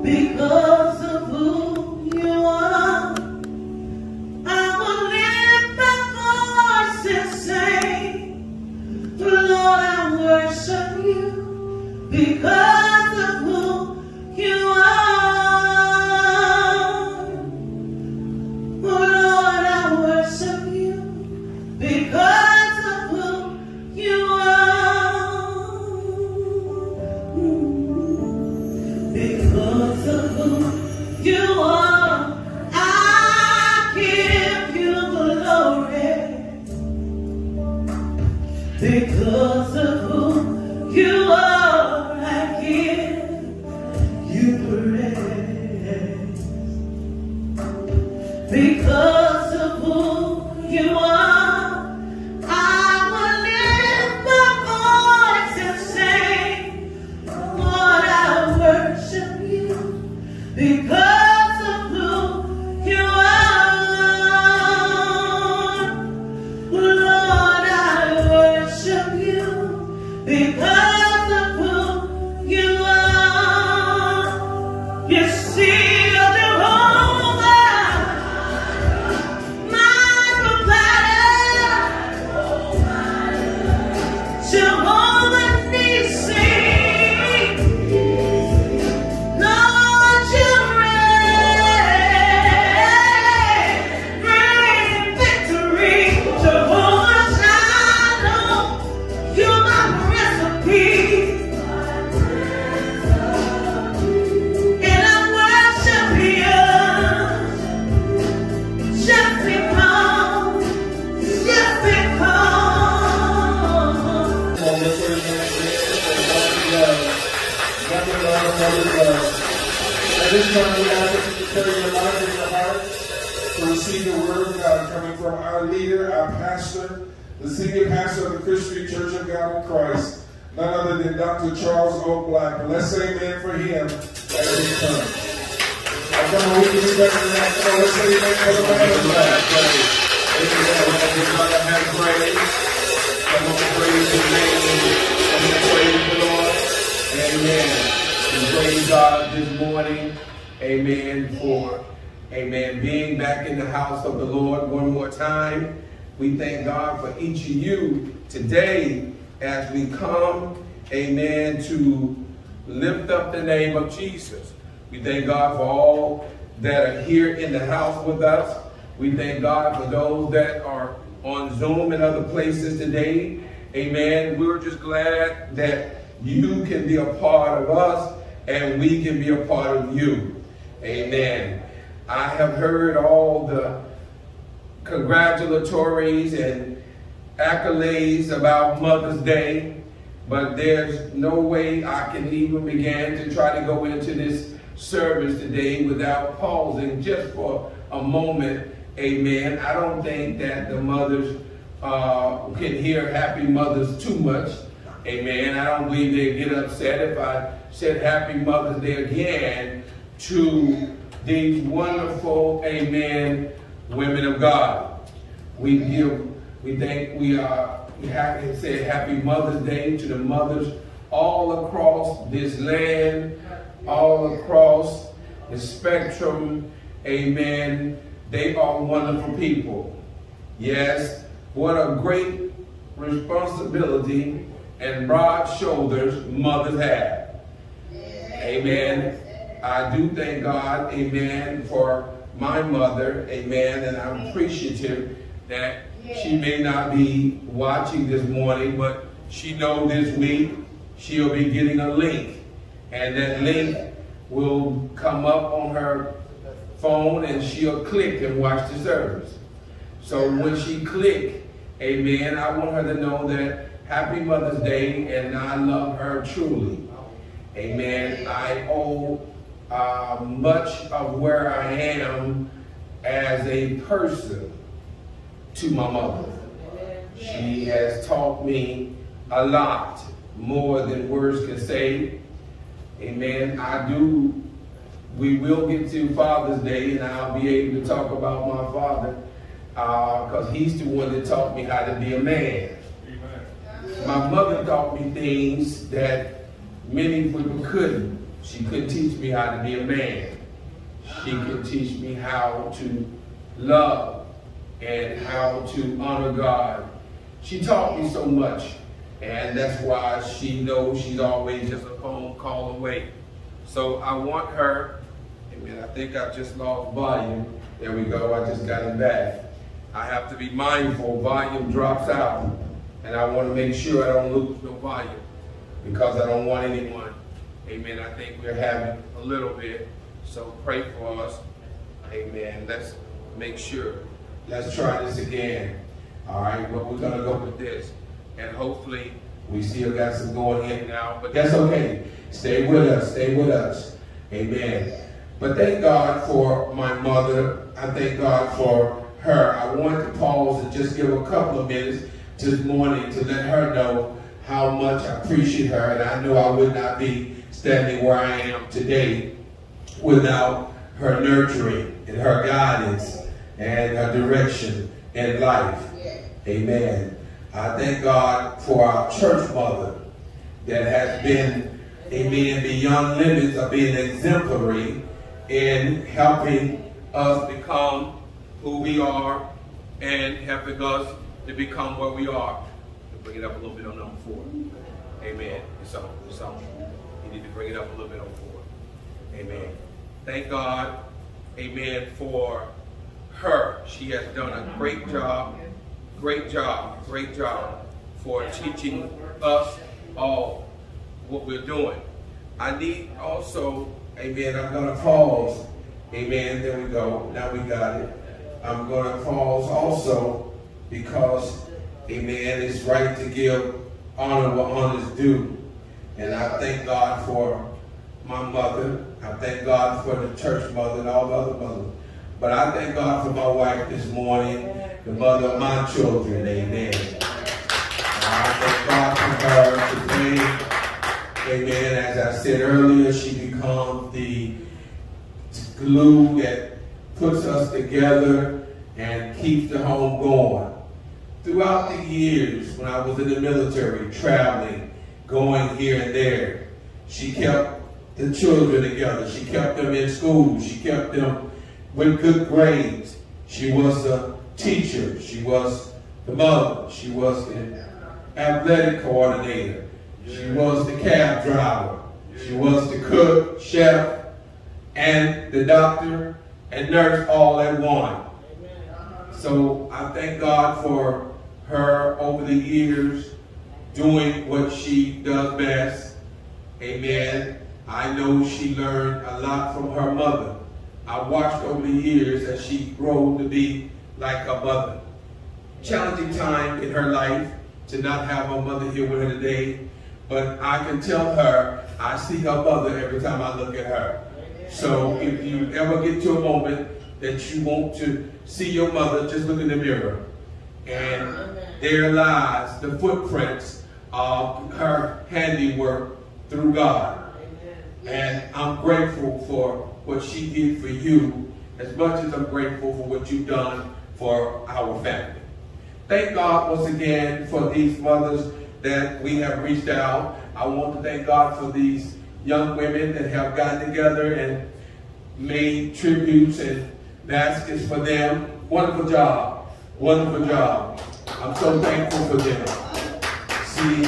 because of who you are. I will lift my voice and sing, Lord, I worship you because of who you are. Lord, I worship you because of who you are. Because of who you are, I give you glory. Because of who you are, I give you praise. Because of who you are, I will lift my voice and sing, Lord, I worship you because of who you are. Lord, I worship you because of who you are. You see, at this time, we ask that you prepare your lives and your heart to receive the word of God coming from our leader, our pastor, the senior pastor of the Christian Church of God in Christ, none other than Dr. Charles O. Black. And let's say amen for him as he comes. I come on, we can expect that. So let's say amen for the man of God. Amen. Have praise. Come on, praise his name. Come on, praise the Lord. Amen. And praise God this morning, amen, for, amen, being back in the house of the Lord one more time. We thank God for each of you today as we come, amen, to lift up the name of Jesus. We thank God for all that are here in the house with us. We thank God for those that are on Zoom and other places today. Amen. We're just glad that you can be a part of us and we can be a part of you. Amen. I have heard all the congratulatories and accolades about Mother's Day, but there's no way I can even begin to try to go into this service today without pausing just for a moment. Amen. I don't think that the mothers can hear Happy Mothers too much. Amen. I don't believe they'd get upset if I said Happy Mother's Day again to these wonderful, amen, women of God. We have to say Happy Mother's Day to the mothers all across this land, all across the spectrum. Amen. They are wonderful people. Yes, what a great responsibility and broad shoulders mothers have. Amen. I do thank God, amen, for my mother, amen, and I'm appreciative that she may not be watching this morning, but she knows this week she'll be getting a link, and that link will come up on her phone and she'll click and watch the service. So when she click, amen, I want her to know that Happy Mother's Day, and I love her truly. Amen. I owe much of where I am as a person to my mother. She has taught me a lot, more than words can say. Amen. We will get to Father's Day, and I'll be able to talk about my father because he's the one that taught me how to be a man. Amen. My mother taught me things that many people couldn't. She couldn't teach me how to be a man. She could teach me how to love and how to honor God. She taught me so much, and that's why she knows she's always just a phone call away. So I want her, amen, I think I just lost volume. There we go, I just got it back. I have to be mindful, volume drops out, and I want to make sure I don't lose no volume because I don't want anyone. Amen, I think we're having a little bit, so pray for us. Amen, let's make sure. Let's try this again. All right, well, we're going to go with this, and hopefully we still got some going in now, but that's okay. Stay with us, stay with us. Amen. But thank God for my mother. I thank God for her. I wanted to pause and just give a couple of minutes this morning to let her know how much I appreciate her, and I know I would not be standing where I am today without her nurturing and her guidance and her direction in life. Amen. I thank God for our church mother that has been, amen, beyond limits of being exemplary in helping us become who we are and helping us to become what we are. Bring it up a little bit on number 4. Amen. It's on. You need to bring it up a little bit on 4. Amen. Thank God, amen, for her. She has done a great job for teaching us all what we're doing. I need also, amen, I'm going to pause. Amen, there we go. Now we got it. I'm going to pause also because, amen, it's right to give honor where honor is due. And I thank God for my mother. I thank God for the church mother and all the other mothers. But I thank God for my wife this morning, the mother of my children. Amen. I thank God for her today. Amen. As I said earlier, she becomes the glue that puts us together and keeps the home going. Throughout the years when I was in the military, traveling, going here and there, she kept the children together. She kept them in school. She kept them with good grades. She was a teacher. She was the mother. She was the athletic coordinator. She was the cab driver. She was the cook, chef, and the doctor and nurse all at one. So I thank God for her over the years doing what she does best. Amen. I know she learned a lot from her mother. I watched over the years as she grew to be like her mother. Challenging time in her life to not have her mother here with her today, but I can tell her I see her mother every time I look at her. So if you ever get to a moment that you want to see your mother, just look in the mirror. And there lies the footprints of her handiwork through God. And I'm grateful for what she did for you as much as I'm grateful for what you've done for our family. Thank God once again for these mothers that we have reached out. I want to thank God for these young women that have gotten together and made tributes and baskets for them. Wonderful job. Wonderful job. I'm so thankful for them. See,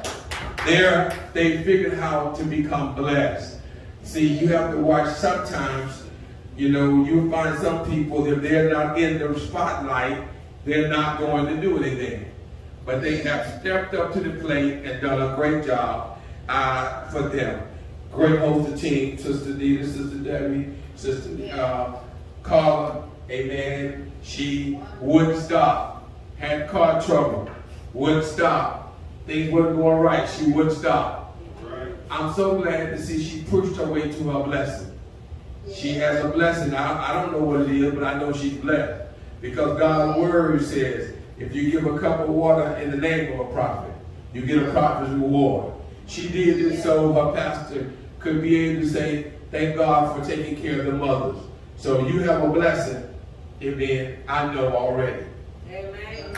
they figured how to become blessed. See, you have to watch sometimes, you know, you find some people, if they're not in the spotlight, they're not going to do anything. But they have stepped up to the plate and done a great job for them. Great host of team, Sister Nita, Sister Debbie, Sister Carla, amen. She wouldn't stop. Had car trouble, wouldn't stop. Things weren't going right, she wouldn't stop. I'm so glad to see she pushed her way to her blessing. She has a blessing. I don't know what it is, but I know she's blessed. Because God's word says, if you give a cup of water in the name of a prophet, you get a prophet's reward. She did it so her pastor could be able to say, thank God for taking care of the mothers. So you have a blessing, amen, I know already. Amen.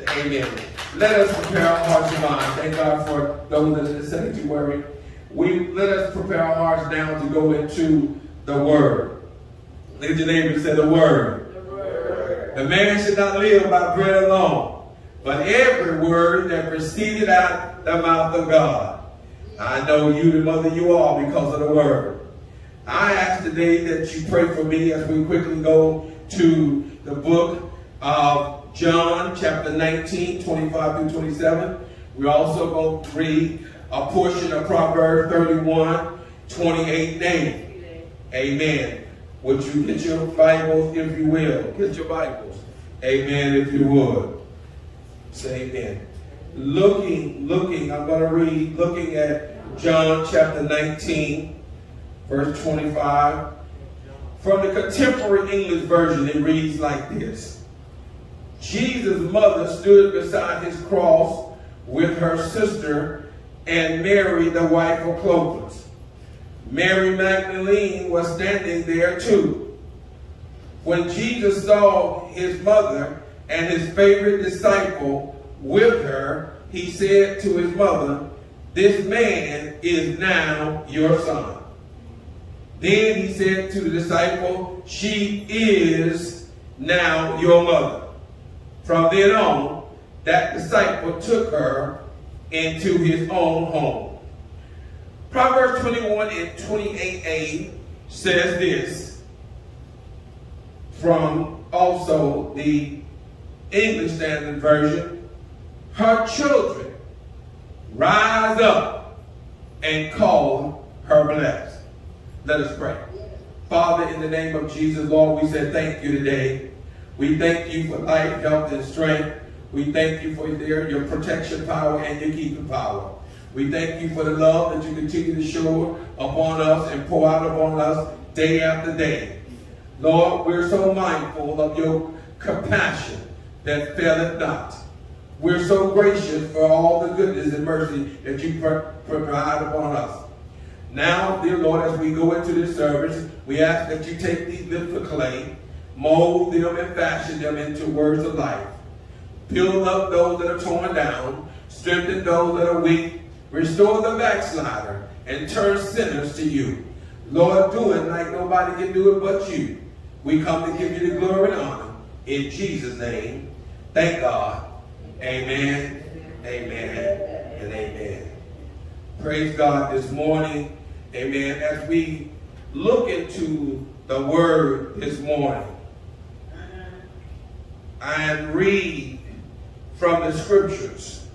Amen. Let us prepare our hearts and minds. Thank God for those in the sanctuary. We let us prepare our hearts now to go into the Word. Look at your neighbor and say the Word. The Word. The man should not live by bread alone, but every word that proceeded out the mouth of God. I know you, the mother you are, because of the Word. I ask today that you pray for me as we quickly go to the book of John, chapter 19, 25 through 27. We're also going to read a portion of Proverbs 31, 28 name. Amen. Would you get your Bibles, if you will? Get your Bibles. Amen, if you would. Say amen. Looking, I'm going to read, looking at John chapter 19, verse 25. From the Contemporary English Version, it reads like this. Jesus' mother stood beside his cross with her sister and Mary, the wife of Clopas. Mary Magdalene was standing there too. When Jesus saw his mother and his favorite disciple with her, he said to his mother, "This man is now your son." Then he said to the disciple, "She is now your mother." From then on, that disciple took her into his own home. Proverbs 21 and 28a says this, from also the English Standard Version, "Her children rise up and call her blessed." Let us pray. Father, in the name of Jesus, Lord, we say thank you today. We thank you for life, health, and strength. We thank you for your protection power and your keeping power. We thank you for the love that you continue to show upon us and pour out upon us day after day. Lord, we're so mindful of your compassion that faileth not. We're so gracious for all the goodness and mercy that you provide upon us. Now, dear Lord, as we go into this service, we ask that you take these lips of clay, mold them and fashion them into words of life. Build up those that are torn down, strengthen those that are weak, restore the backslider, and turn sinners to you. Lord, do it like nobody can do it but you. We come to give you the glory and honor. In Jesus' name, thank God. Amen, amen, and amen. Praise God this morning. Amen. As we look into the Word this morning and read from the Scriptures,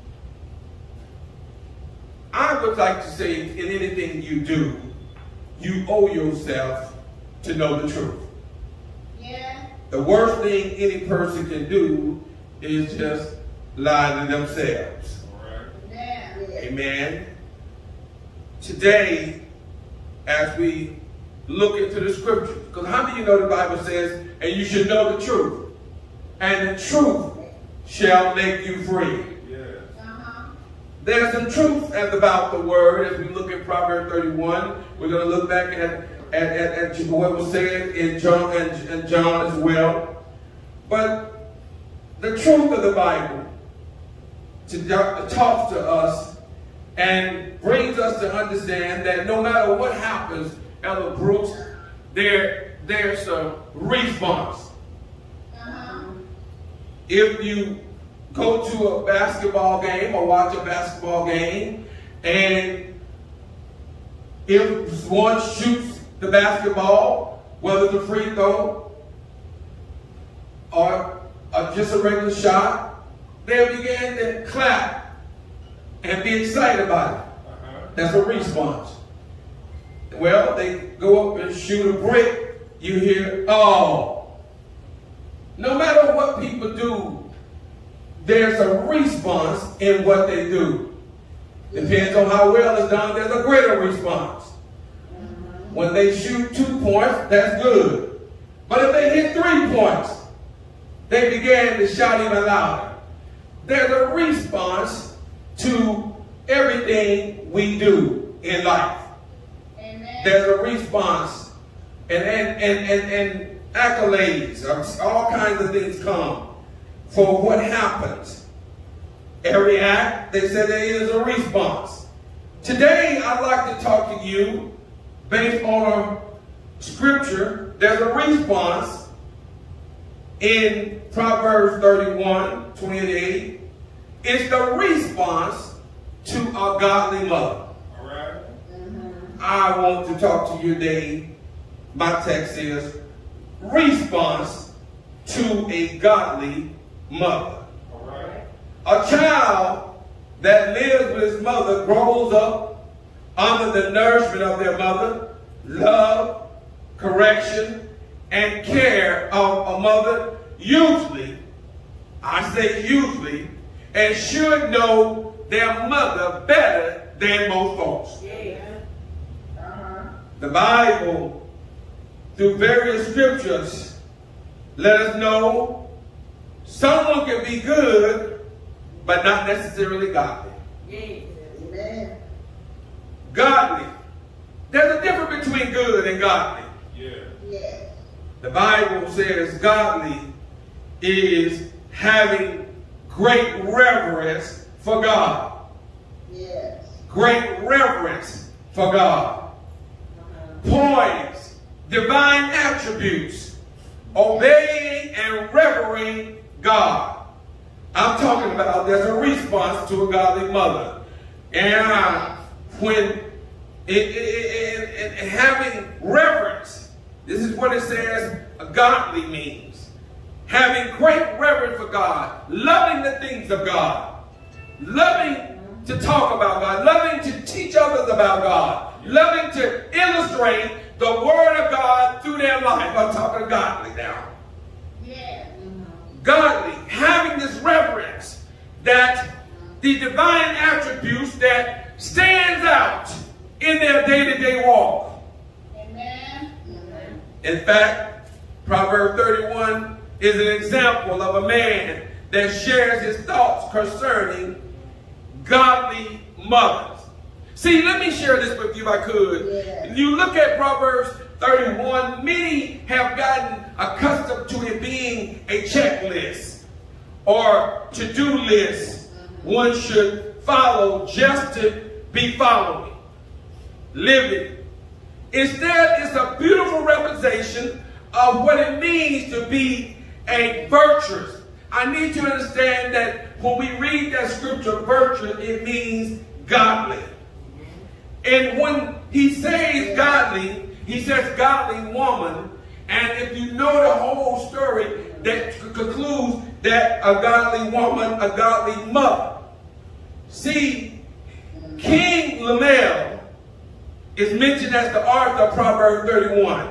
I would like to say in anything you do, you owe yourself to know the truth. Yeah. The worst thing any person can do is just lie to themselves. Yeah. Amen. Today, as we look into the Scriptures, because how do you know the Bible says, and you should know the truth, and the truth shall make you free. There's some truth about the Word. As we look at Proverbs 31, we're going to look back at what was said in John and John as well. But the truth of the Bible talks to us and brings us to understand that no matter what happens, Ella Brooks, there's a response. If you go to a basketball game or watch a basketball game, and if one shoots the basketball, whether it's a free throw or just a regular shot, they'll begin to clap and be excited about it. That's a response. Well, they go up and shoot a brick, you hear, oh. No matter what people do, there's a response in what they do. Depends on how well it's done, there's a greater response. When they shoot 2 points, that's good. But if they hit 3 points, they began to shout even louder. There's a response to everything we do in life. Amen. There's a response and accolades, all kinds of things come for what happens. Every act, they say there is a response. Today, I'd like to talk you based on a scripture. There's a response in Proverbs 31:28. It's the response to a godly mother. All right. I want to talk to you today. My text is response to a godly mother. All right. A child that lives with his mother grows up under the nourishment of their mother, love, correction, and care of a mother, usually, I say usually, and should know their mother better than most folks. Yeah. The Bible, through various scriptures, let us know someone can be good, but not necessarily godly. Yeah. Amen. Godly. There's a difference between good and godly. Yeah. Yeah. The Bible says godly is having great reverence for God. Yes. Great reverence for God. Poise, divine attributes, obeying and revering God. I'm talking about there's a response to a godly mother. And when having reverence, this is what it says godly means. Having great reverence for God, loving the things of God, loving to talk about God, loving to teach others about God, loving to illustrate the word of God through their life. I'm talking godly now. Yeah. Godly, having this reverence that the divine attributes that stands out in their day-to-day walk. Amen. In fact, Proverbs 31 is an example of a man that shares his thoughts concerning godly mothers. See, let me share this with you if I could. Yeah. You look at Proverbs 31, many have gotten accustomed to it being a checklist or to-do list one should follow just to be following, living. Instead, it's a beautiful representation of what it means to be a virtuous. I need to understand that when we read that scripture, virtuous, it means godly. And when he says godly, he says godly woman. And if you know the whole story, that concludes that a godly woman, a godly mother. See, King Lemuel is mentioned as the author of Proverbs 31.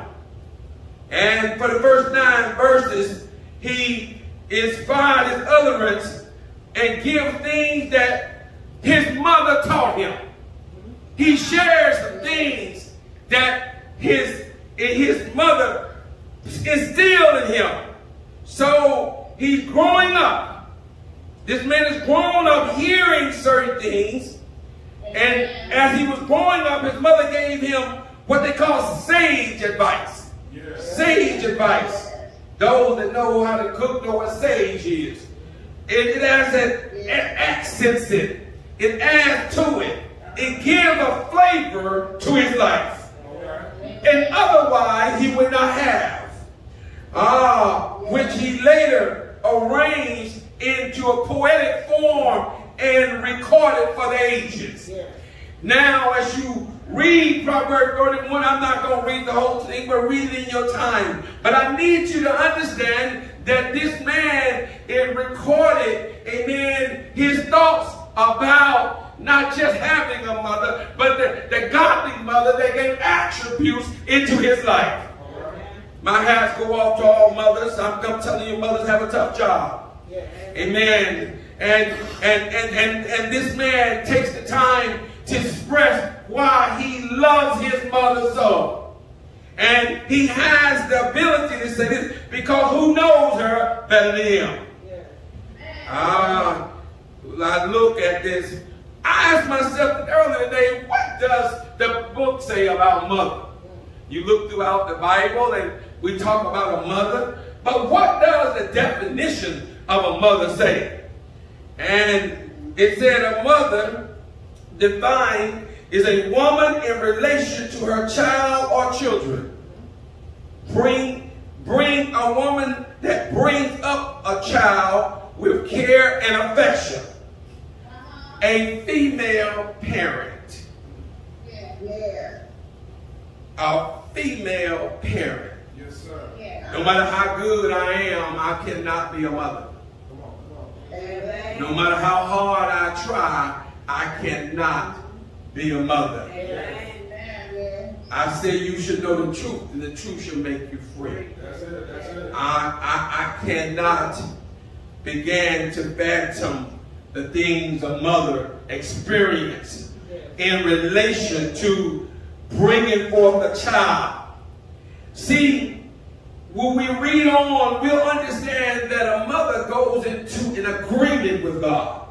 And for the first 9 verses, he inspired his utterance and gives things that his mother taught him. He shares some things that his mother instilled in him. So he's growing up. This man is growing up hearing certain things. And as he was growing up, his mother gave him what they call sage advice. Yeah. Sage advice. Those that know how to cook know what sage is. It adds it accents it. It adds to it. It gives a flavor to his life. And otherwise he would not have. Which he later arranged into a poetic form and recorded for the ages. Now, as you read Proverbs 31, I'm not going to read the whole thing, but read it in your time. But I need you to understand that this man is recorded, amen, his thoughts about not just having a mother, but the godly mother that gave attributes into his life. My hats go off to all mothers. I'm telling you, mothers have a tough job. Amen. And this man takes the time to express why he loves his mother so. And he has the ability to say this because who knows her better than him? I look at this. I asked myself earlier today, what does the book say about mother? You look throughout the Bible and we talk about a mother, but what does the definition of a mother say? And it said a mother defined is a woman in relation to her child or children. Bring a woman that brings up a child with care and affection. A female parent. Yeah. A female parent. Yes, sir. Yeah. No matter how good I am, I cannot be a mother. Come on, come on. Amen. No matter how hard I try, I cannot be a mother. Amen. I say you should know the truth, and the truth should make you free. That's it. That's it. I cannot begin to fathom the things a mother experiences in relation to bringing forth a child. See, when we read on, we'll understand that a mother goes into an agreement with God,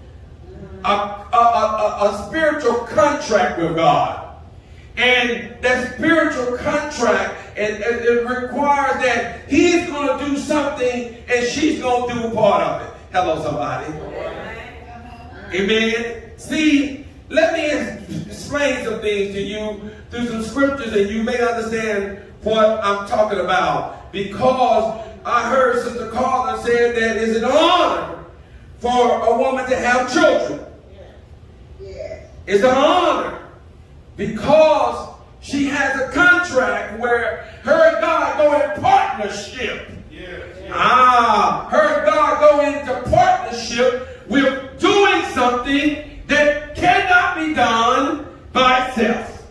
a spiritual contract with God. And that spiritual contract, it requires that he's going to do something and she's going to do a part of it. Hello, somebody. Amen. See, let me explain some things to you through some scriptures, and you may understand what I'm talking about. Because I heard Sister Carla say that it's an honor for a woman to have children. It's an honor. Because she has a contract where her and God go in partnership. Her and God go into partnership with doing something that cannot be done by itself.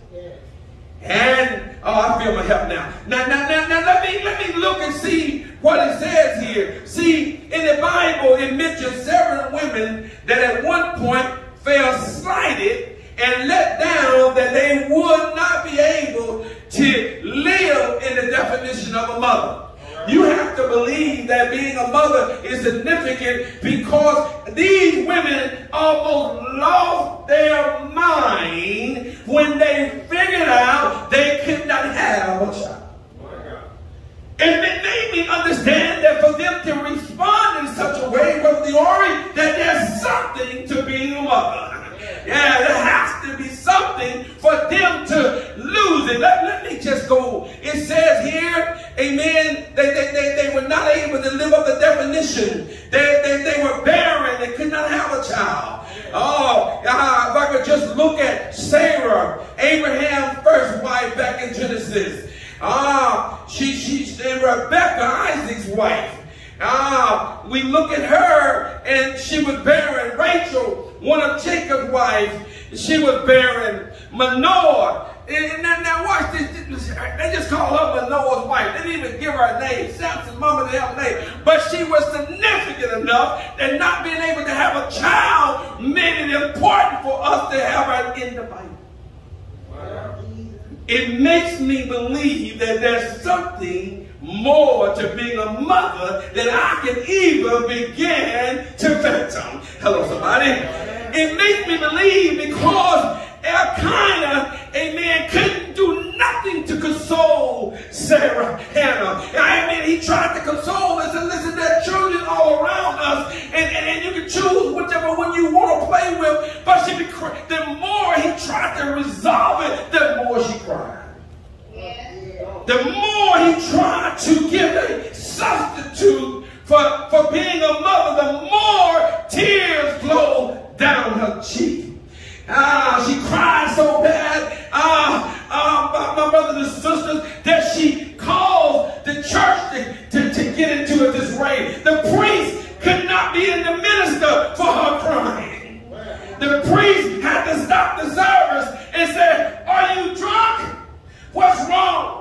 And I feel my help now. Now let me look and see what it says here. See, in the Bible, it mentions several women that at one point fell slighted and let down, that they would not be able to live in the definition of a mother. You have to believe that being a mother is significant, because these women almost lost their mind when they figured out they could not have a child. And it made me understand that for them to respond in such a way, Brother Leori, that there's something to being a mother. Yeah, there has to be something for them to lose it. Let me just go. It says here, amen, they were not able to live up the definition. They were barren. They could not have a child. Oh, if I could just look at Sarah, Abraham's first wife back in Genesis. She's Rebecca, Isaac's wife. We look at her, and she was barren. Rachel, one of Jacob's wives, she was barren. Manoah, and now watch this. They just call her Manoah's wife. They didn't even give her a name. Samson's mama didn't have a name. But she was significant enough that not being able to have a child made it important for us to have her in the Bible. It makes me believe that there's something more to being a mother than I can even begin to fathom. Hello, somebody. It makes me believe because Elkanah, amen, couldn't do nothing to console Sarah, Hannah. I mean, he tried to console us and listen, there are children all around us, and you can choose whichever one you want to play with, but the more he tried to resolve it, the more she cried. The more he tried to give a substitute for being a mother, the more tears flowed down her cheek. She cried so bad, my brothers and sisters, that she called the church to get into a disarray. The priest could not be in the minister for her crying. The priest had to stop the service and say, "Are you drunk? What's wrong?"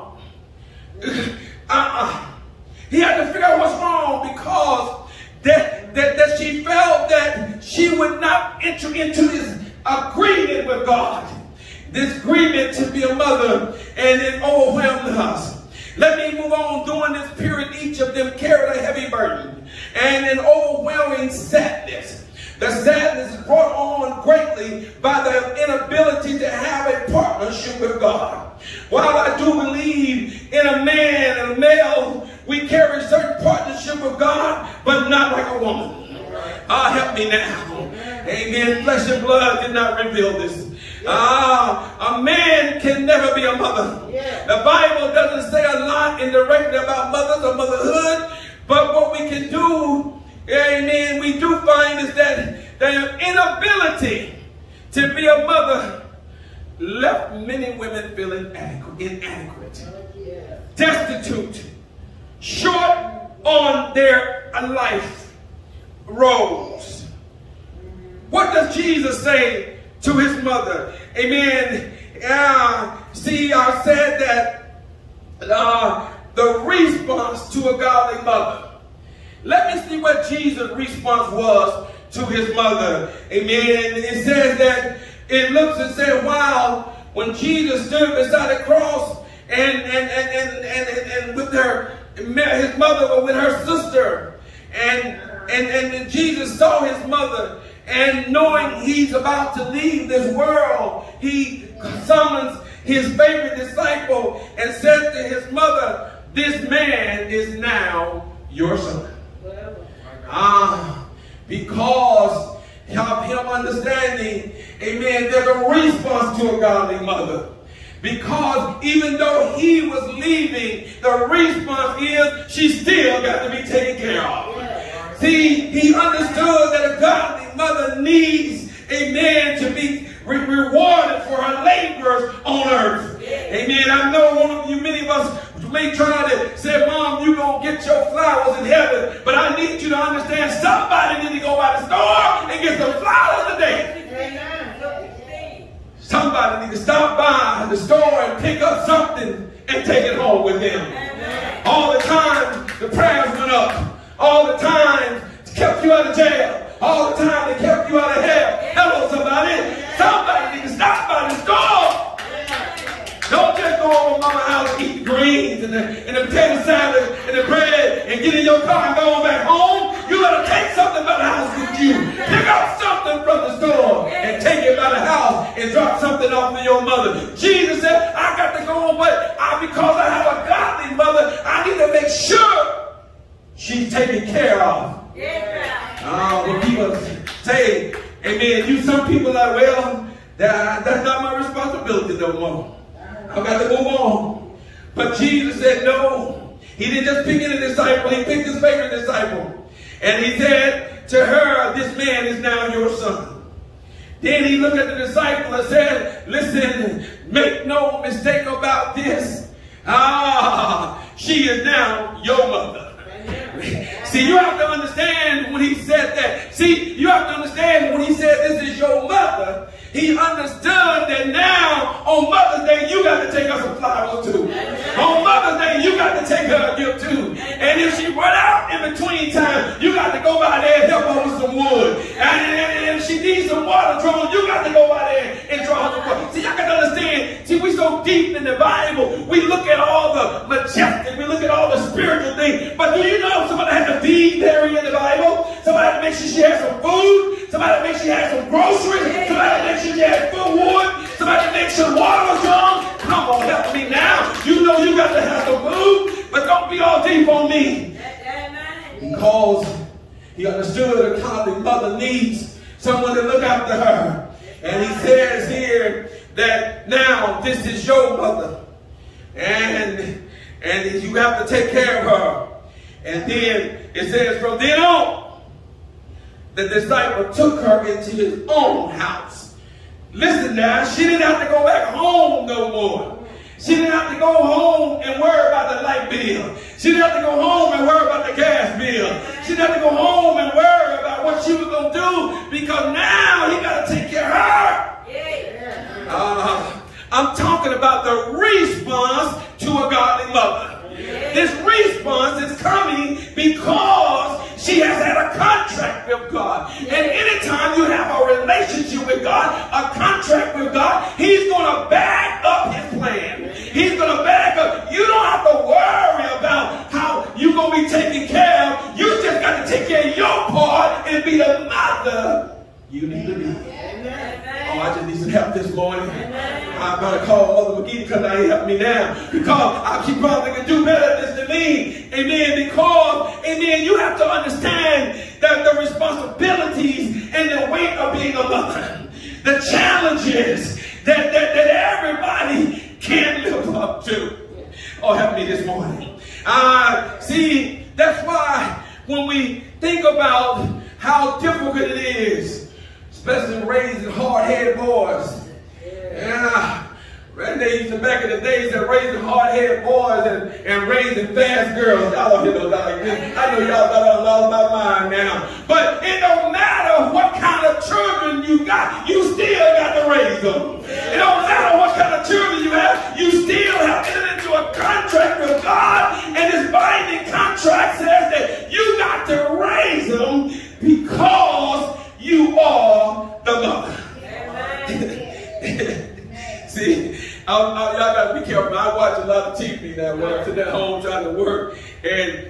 He had to figure out what's wrong, because that she felt that she would not enter into this agreement with God, this agreement to be a mother, and it overwhelmed us. Let me move on. During this period, each of them carried a heavy burden and an overwhelming sadness. The sadness is brought on greatly by the inability to have a partnership with God. While I do believe in a man and a male, we carry certain partnership with God, but not like a woman. Help me now. Amen. Flesh and blood did not reveal this. A man can never be a mother. Yeah. The Bible doesn't say a lot indirectly about mothers or motherhood, but what we can do, amen, we do find is that their inability to be a mother left many women feeling inadequate, Yeah. destitute, short on their life roles. What does Jesus say to his mother? Amen. See, I said that the response to a godly mother. Let me see what Jesus' response was to his mother. Amen. It says that it looks and said, wow, when Jesus stood beside the cross and with her, his mother was with her sister, and Jesus saw his mother, and knowing he's about to leave this world, he summons his favorite disciple and said to his mother, this man is now your son. Because of him understanding, amen, there's a response to a godly mother. Because even though he was leaving, the response is she still got to be taken care of. See, he understood that a godly mother needs a man to be rewarded for her labors on earth. Amen. I know one of you, many of us, may try to say, Mom, you're going to get your flowers in heaven. But I need you to understand somebody need to go by the store and get some flowers today. Somebody need to stop by the store and pick up something and take it home with them. All the time the prayers went up. All the time kept you out of jail. All the time they kept you out of hell. Hello, somebody. Somebody need to stop by the store. Don't just go over mama's house and eat the greens and the potato salad and the bread and get in your car and go on back home. You got to take something by the house with you. Pick up something from the store and take it by the house and drop something off to your mother. Jesus said, I got to go on, but because I have a godly mother, I need to make sure she's taken care of. When people say, amen, some people are, well, that's not my responsibility no more. I've got to move on. But Jesus said no. He didn't just pick any disciple. He picked his favorite disciple. And he said to her, this man is now your son. Then he looked at the disciple and said, listen, make no mistake about this. She is now your mother. See, you have to understand when he said that. See, you have to understand when he said this is your mother. He understood that now on Mother's Day you got to take her some flowers too. On Mother's Day you got to take her a gift too. And if she run out in between time, you got to go by there and help her with some wood. And if she needs some water drawn, you got to go by there and draw some water. See, y'all got to understand. See, we so deep in the Bible. We look at all the majestic. We look at all the spiritual things. But do you know somebody had to feed Mary in the Bible? Somebody had to make sure she had some food. Somebody had to make sure she had some groceries. Somebody had to make sure she had food wood. Somebody had to make sure water was drawn. Come on, help me now. You know you got to have some food, but don't be all deep on me. Because he understood a godly mother needs someone to look after her. And he says here that now this is your mother. And you have to take care of her. And then it says from then on, the disciple took her into his own house. Listen now, she didn't have to go back home no more. She didn't have to go home and worry about the light bill. She didn't have to go home and worry about the gas bill. She didn't have to go home and worry about what she was going to do, because now he got to take care of her. I'm talking about the response to a godly mother. This response is coming because she has had a contract with God. And anytime you have a relationship with God, a contract with God, he's going to back up his plan. He's going to back up. You don't have to worry about how you're going to be taken care of. You just got to take care of your part and be the mother you need to be. Oh, I just need some help this morning. I'm going to call Mother McGee to come down and help me now, because she probably can do better at this than me. Amen. Because, amen, you have to understand that the responsibilities and the weight of being a mother, the challenges that everybody can't live up to. Oh, help me this morning. See, that's why when we think about how difficult it is, especially raising hard-headed boys. They used to back in the days that raising hard-headed boys and raising fast girls. Y'all don't hear those like this. I know y'all got a lot about mine now. But it don't matter what kind of children you got, you still got to raise them. It don't matter what kind of children you have, you still have entered into a contract with God, and this binding contract says that you got to raise them because you are the mother. See, y'all got to be careful. I watch a lot of TV now when I'm sitting at home trying to work, and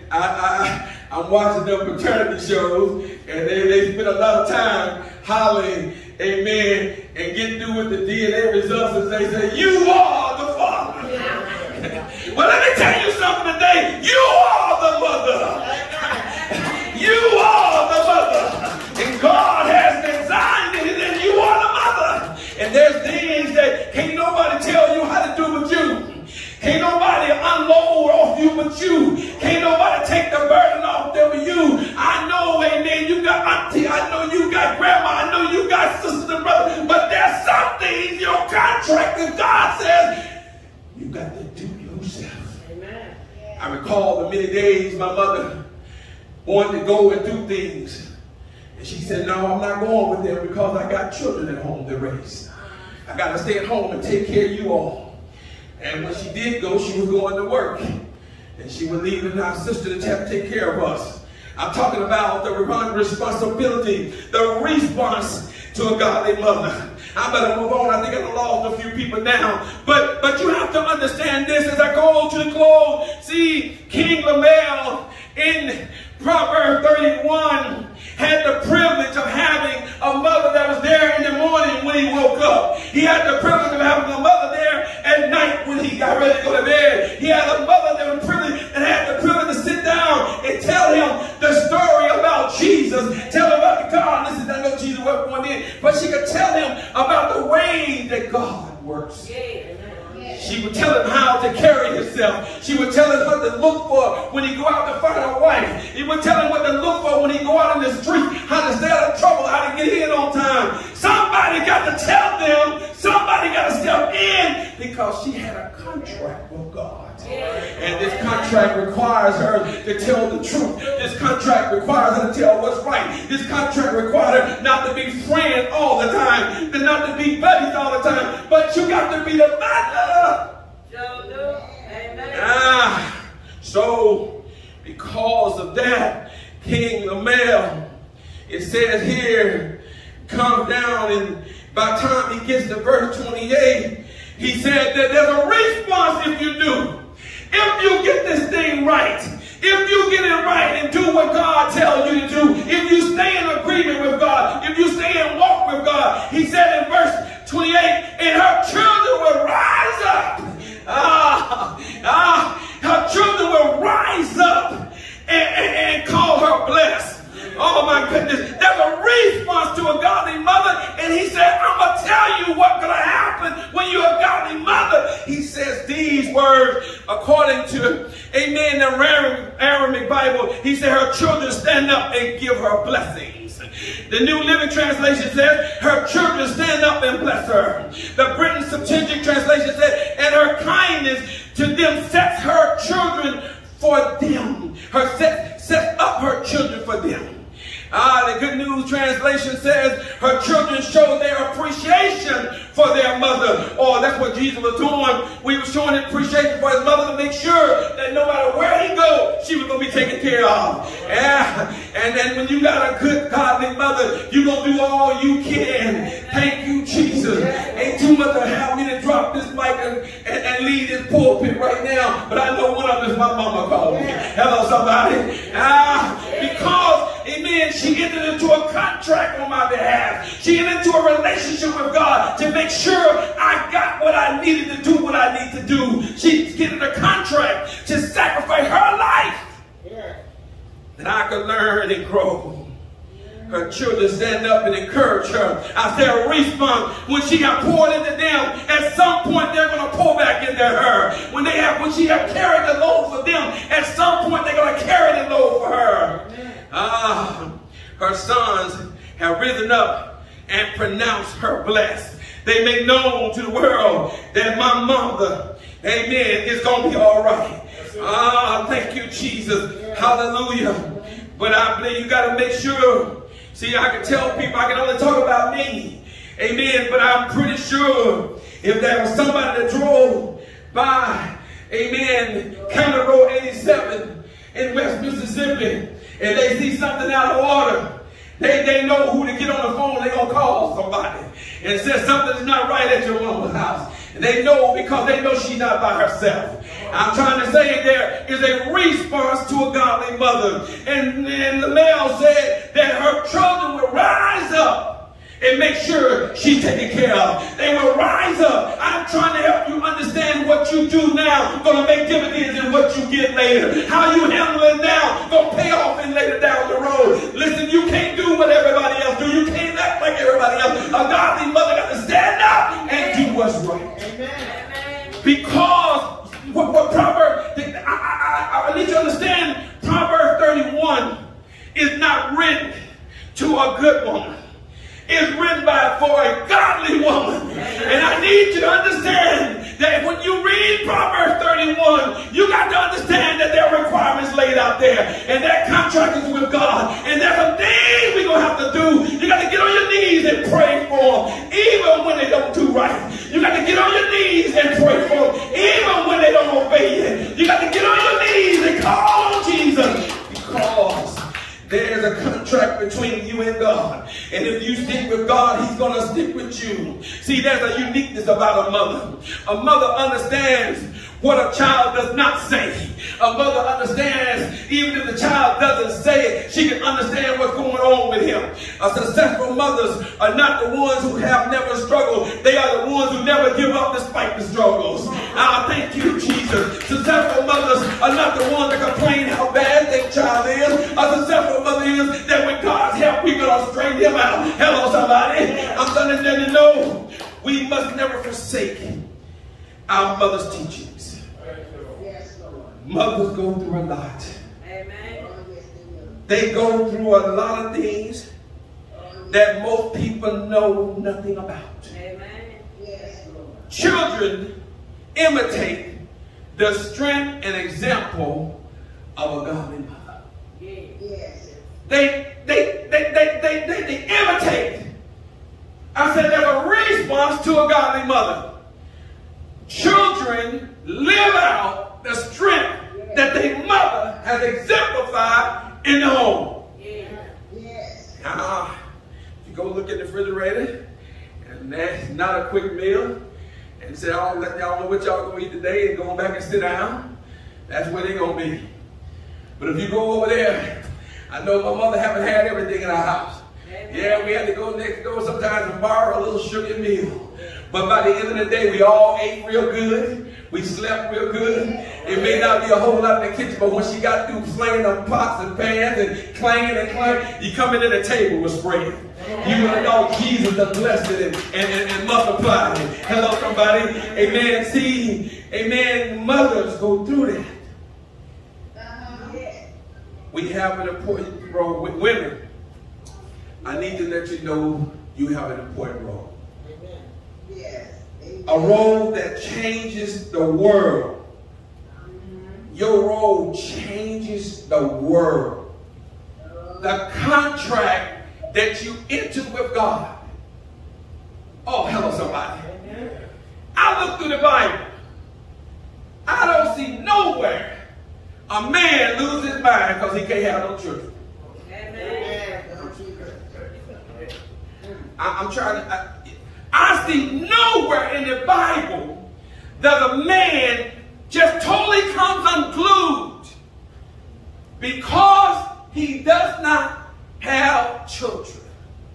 I'm watching them paternity shows, and they spend a lot of time hollering, amen, and get through with the DNA results, and they say, you are the father. Well, let me tell you something today. You are the mother. You are the mother. And God has designed it, and you are the mother. And there's things that can't nobody tell you how to do but you. Can't nobody unload off you but you. Can't nobody take the burden off there with you. I know, amen, you got auntie. I know you got grandma. I know you got sisters and brothers. But there's some things your contract with God says you got to do yourself. Amen. I recall the many days my mother wanted to go and do things. And she said, no, I'm not going with them because I got children at home to raise. I got to stay at home and take care of you all. And when she did go, she was going to work. And she was leaving our sister to have to take care of us. I'm talking about the responsibility, the response to a godly mother. I better move on. I think I've lost a few people now. But you have to understand this as I go to the close. See, King Lemuel in Proverbs 31 had the privilege of having a mother that was there in the morning when he woke up. He had the privilege of having a mother there at night when he got ready to go to bed. He had a mother that was privileged and had the privilege to sit down and tell him the story about Jesus. Tell him about the God. Listen, I know Jesus wasn't going in, but she could tell him about the way that God works. She would tell him how to carry himself. She would tell him what to look for when he go out to find a wife. He would tell him what to look for when he go out in the street, how to stay out of trouble, how to get in on time. Somebody got to tell them. Somebody got to step in because she had a contract with God. And this contract requires her to tell the truth. This contract requires her to tell what's right. This contract requires her not to be friends all the time, not to be buddies all the time, but you got to be the mother. So because of that, King Lemuel, it says here, comes down, and by the time he gets to verse 28, he said that there's a response if you do. If you get this thing right, if you get it right and do what God tells you to do, if you stay in agreement with God, if you stay and walk with God, he said in verse 28, and her children will rise up. Her children will rise up and call her blessed. Oh my goodness. There's a response to a godly mother. And he said, I'm going to tell you what's going to happen when you're a godly mother. He says these words according to, amen, the Aramaic Bible. He said her children stand up and give her blessings. The New Living Translation says her children stand up and bless her. The Britain Septuagint Translation said, and her kindness to them sets her children for them. Her sets up her children for them. The Good News Translation says her children show their appreciation for their mother. Oh, that's what Jesus was doing. We were showing his appreciation for his mother to make sure that no matter where he goes, she was going to be taken care of. Yeah. And then when you got a good godly mother, you're going to do all you can. Thank you, Jesus. Ain't too much to have me to drop this mic and leave this pulpit right now. But I know one of them is my mama called me. Hello, somebody. Because, amen, she entered into a contract on my behalf. She entered into a relationship with God to make sure I got what I needed to do what I need to do. She's getting a contract to sacrifice her life that I could learn and grow. her children stand up and encourage her. I said a response. When she got poured into them, at some point they're going to pour back into her. When she have carried the load for them, at some point they're going to carry the load for her. Her sons have risen up and pronounced her blessed. They make known to the world that my mother, amen, is going to be all right. Thank you, Jesus. Hallelujah. But I believe you got to make sure. See, I can tell people I can only talk about me. Amen. But I'm pretty sure if there was somebody that drove by, amen, County Road 87 in West Mississippi, and they see something out of order, they know who to get on the phone. They're going to call somebody and say something's not right at your mama's house. And they know because they know she's not by herself. I'm trying to say there is a response to a godly mother. And the male said that her children will rise up and make sure she's taken care of. They will rise up. I'm trying to help you understand what you do now going to make dividends in what you get later. How you handle it now going to pay off in later down the road. Listen, you can't do what everybody else do. You can't act like everybody else. A godly mother got to stand up and do what's right. Amen. Because what Proverbs, I need you to understand, Proverbs 31 is not written to a good woman. It's written for a godly woman. And I need you to understand that when you read Proverbs 31, you got to understand that there are requirements laid out there. And that contract is with God. And there's some things we're going to have to do. You got to get on your knees and pray for them, even when they don't do right. You got to get on your knees and pray for them, even when they don't obey you. You got to get on your knees and call on Jesus, because there's a contract between you and God. And if you stick with God, he's going to stick with you. See, there's a uniqueness about a mother. A mother understands what a child does not say. A mother understands, even if the child doesn't say it, she can understand what's going on with him. Successful mothers are not the ones who have never struggled. They are the ones who never give up despite the struggles. Thank you, Jesus. Successful mothers are not the ones that complain how bad their child is. A successful mother is that with God's help, we're going to straighten him out. Hello, somebody. I'm telling them to know we must never forsake our mother's teachings. Mothers go through a lot. Amen. They go through a lot of things that most people know nothing about. Amen. Yes, Lord. Children imitate the strength and example of a godly mother. Yes. They imitate. I said there's a response to a godly mother. Children live out the strength that their mother has exemplified in the home. Yes. Now, if you go look at the refrigerator, and that's not a quick meal, and say, "I'll let y'all know what y'all gonna eat today," and go back and sit down, that's where they're gonna be. But if you go over there, I know my mother haven't had everything in our house. Yeah, we had to go next door sometimes and borrow a little sugar meal. But by the end of the day, we all ate real good. We slept real good. It may not be a whole lot in the kitchen, but when she got through slinging them pots and pans and clanging and clanging, you come into the table with spread. You would know Jesus has blessed it and multiplied it. Hello, somebody. Amen. See, amen. Mothers go through that. We have an important role with women. I need to let you know you have an important role. Yes. A role that changes the world. Your role changes the world. The contract that you enter with God. Oh, hello, somebody. I look through the Bible. I don't see nowhere a man lose his mind because he can't have no children. Amen. I'm trying to... I see nowhere in the Bible that a man just totally comes unglued because he does not have children.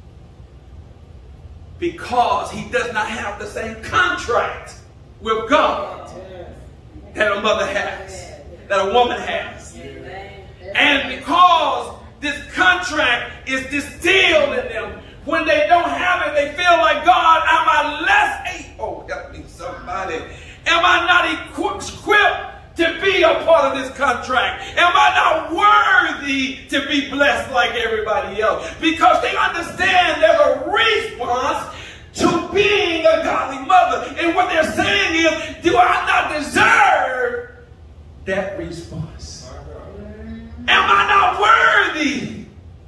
Because he does not have the same contract with God that a mother has, that a woman has. And because this contract is distilled in them. When they don't have it, they feel like, God, am I less able? Oh, help me, somebody. Am I not equipped to be a part of this contract? Am I not worthy to be blessed like everybody else? Because they understand there's a response to being a godly mother. And what they're saying is, do I not deserve that response? Am I not worthy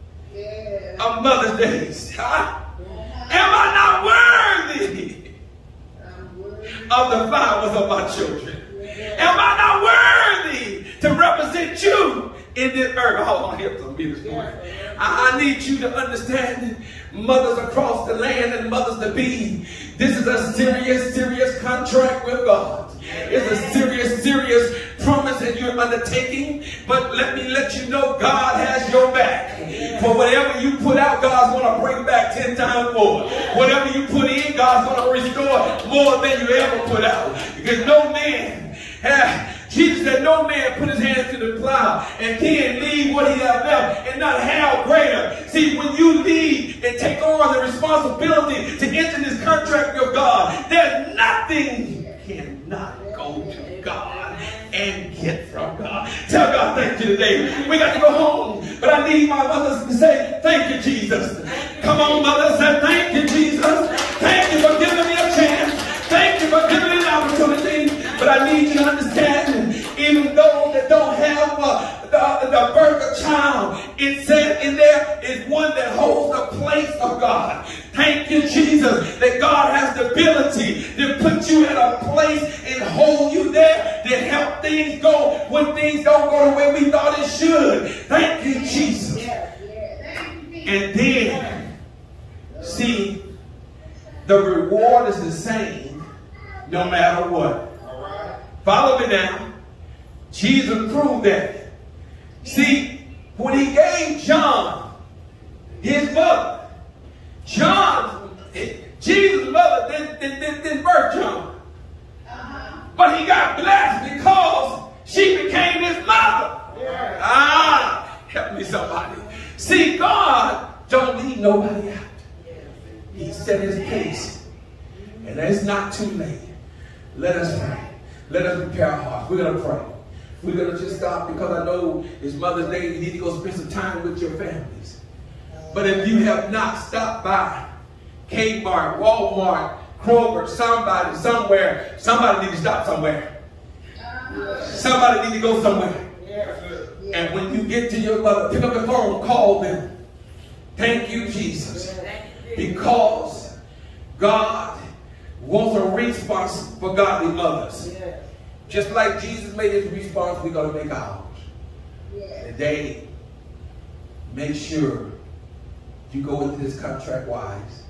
of Mother's Days? Huh? Am I not worthy of the flowers of my children? Am I not worthy to represent you in this earth? Hold on, here to me this morning. I need you to understand, mothers across the land and mothers to be, this is a serious, serious contract with God. It's a serious, serious promise that you're undertaking. But let me let you know, God has your back. For whatever you put out, God's going to bring back 10 times more. Whatever you put in, God's going to restore more than you ever put out. Because no man, Jesus said, no man put his hands to the plow and then leave what he has left and not have greater. See, when you lead and take on the responsibility to enter this contract with God, there's nothing you cannot go to God and get from God. Tell God thank you today. We got to go home, but I need my mothers to say, thank you, Jesus. Come on, mothers, say thank you, Jesus. Thank you for giving me a chance. Thank you for giving me an opportunity. But I need you to understand, even those that don't have the birth of child, it said in there is one that holds the place of God. Thank you, Jesus, that God has the ability to put you in a place and hold you there to help things go when things don't go the way we thought it should. Thank you, Jesus. And then, see, the reward is the same no matter what. Follow me now. Jesus proved that. See, when he gave John his mother, Jesus' mother didn't birth John. But he got blessed because she became his mother. Help me somebody. See, God don't leave nobody out. He set his pace. And it's not too late. Let us pray. Let us prepare our hearts. We're going to pray. We're going to just stop because I know it's Mother's Day. You need to go spend some time with your families. But if you have not stopped by Kmart, Walmart, Kroger, somebody, somewhere, somebody need to stop somewhere. Somebody need to go somewhere. And when you get to your mother, pick up the phone, call them. Thank you, Jesus. Because God wants a response for godly mothers. Just like Jesus made his response, we're going to make ours. Today, make sure you go into this contract wise.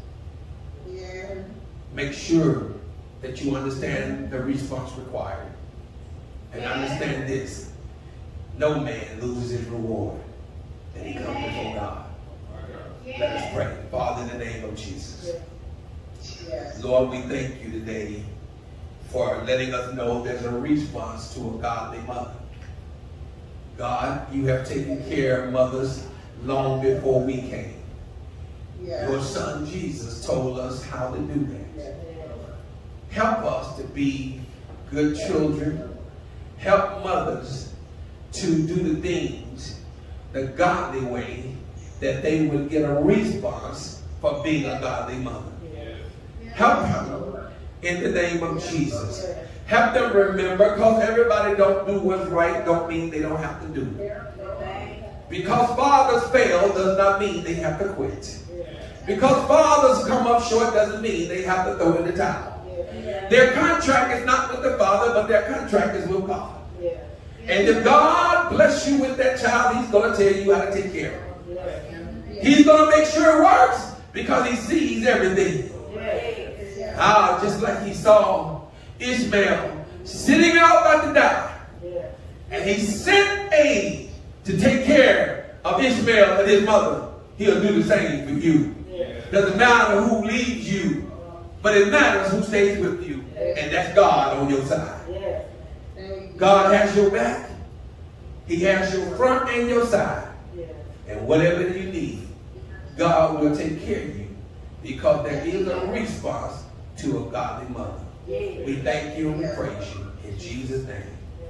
Make sure that you understand the response required. And understand this. No man loses his reward that he comes before God. Let us pray. Father, in the name of Jesus. Lord, we thank you today for letting us know there's a response to a godly mother. God, you have taken care of mothers long before we came. Your son Jesus told us how to do that. Help us to be good children. Help mothers to do the things the godly way that they would get a response for being a godly mother. Help them in the name of Jesus. Help them remember, because everybody don't do what's right don't mean they don't have to do it. Because fathers fail does not mean they have to quit. Because fathers come up short doesn't mean they have to throw in the towel. Their contract is not with the father, but their contract is with God. And if God bless you with that child, he's going to tell you how to take care of it. He's going to make sure it works because he sees everything. Just like he saw Ishmael sitting out about to die. And he sent aid to take care of Ishmael and his mother. He'll do the same for you. Doesn't matter who leaves you, but it matters who stays with you. And that's God on your side. God has your back. He has your front and your side. And whatever you need, God will take care of you, because there is a response to a godly mother. We thank you and we praise you. In Jesus' name.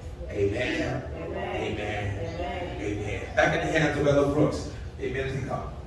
Amen. Amen. Amen. Back in the hands of Ella Brooks. Amen as he comes.